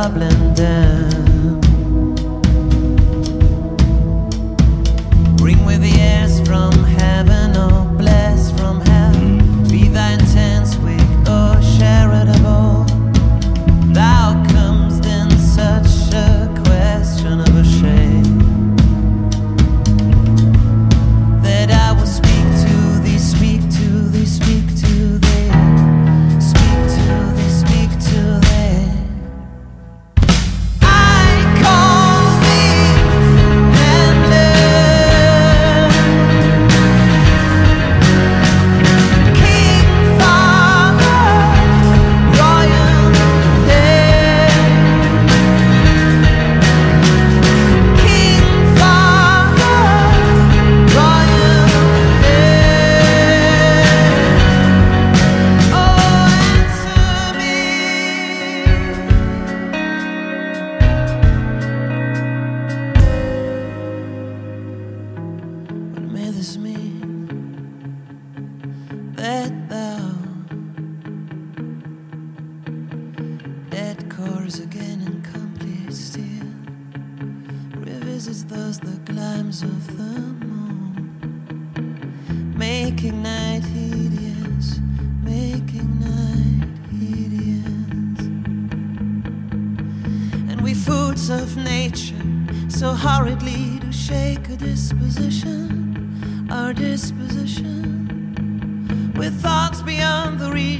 bubbling down. Bring with the airs from heaven or bless from hell. Be thy intense weak or charitable. Thou comest in such a questionable shape that I will speak to thee, speak to thee, speak to thee, speak to thee, speak to thee. I call thee handler, King, Father, Royal Head, King, Father, Royal Head. Oh, answer me. What may this mean? That thou, dead chorus again in complete steel, revisits thus the glimes of the moon, making night hideous, making night hideous. And we fools of nature so hurriedly to shake a disposition, our disposition, with thoughts beyond the reach